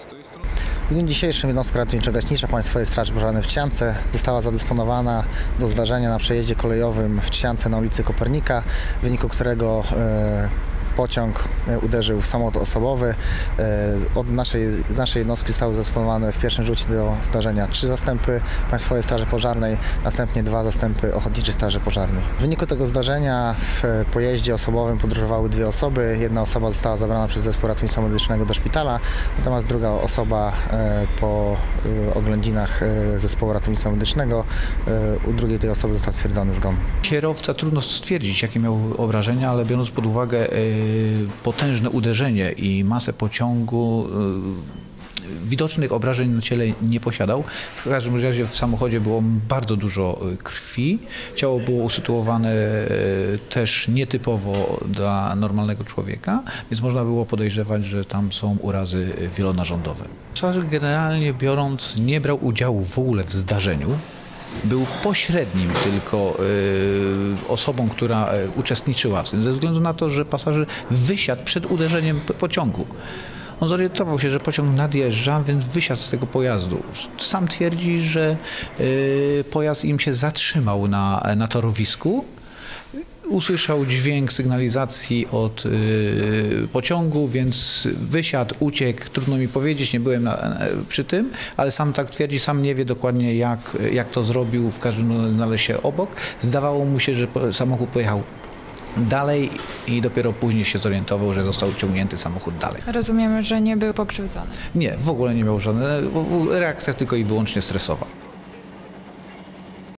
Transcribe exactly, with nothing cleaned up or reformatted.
W dniu dzisiejszym jednostka ratowniczo-gaśnicza Państwowej Straży Pożarnej w Trzciance została zadysponowana do zdarzenia na przejeździe kolejowym w Trzciance na ulicy Kopernika, w wyniku którego e, pociąg uderzył w samochód osobowy. Od naszej, z naszej jednostki zostały zadysponowane w pierwszym rzucie do zdarzenia trzy zastępy Państwowej Straży Pożarnej, następnie dwa zastępy Ochotniczej Straży Pożarnej. W wyniku tego zdarzenia w pojeździe osobowym podróżowały dwie osoby. Jedna osoba została zabrana przez zespół ratownictwa medycznego do szpitala, natomiast druga osoba po oględzinach zespołu ratownictwa medycznego, u drugiej tej osoby został stwierdzony zgon. Kierowca trudno stwierdzić, jakie miał obrażenia, ale biorąc pod uwagę potężne uderzenie i masę pociągu, widocznych obrażeń na ciele nie posiadał. W każdym razie w samochodzie było bardzo dużo krwi. Ciało było usytuowane też nietypowo dla normalnego człowieka, więc można było podejrzewać, że tam są urazy wielonarządowe. Pasażer generalnie biorąc nie brał udziału w ogóle w zdarzeniu. Był pośrednim tylko y, osobą, która y, uczestniczyła w tym, ze względu na to, że pasażer wysiadł przed uderzeniem pociągu. On zorientował się, że pociąg nadjeżdża, więc wysiadł z tego pojazdu. Sam twierdzi, że y, pojazd im się zatrzymał na, na torowisku. Usłyszał dźwięk sygnalizacji od y, pociągu, więc wysiadł, uciekł. Trudno mi powiedzieć, nie byłem na, na, przy tym, ale sam tak twierdzi, sam nie wie dokładnie jak, jak to zrobił, w każdym razie się obok. Zdawało mu się, że samochód pojechał dalej i dopiero później się zorientował, że został ciągnięty samochód dalej. Rozumiemy, że nie był pokrzywdzony. Nie, w ogóle nie miał żadnej reakcja, tylko i wyłącznie stresowa.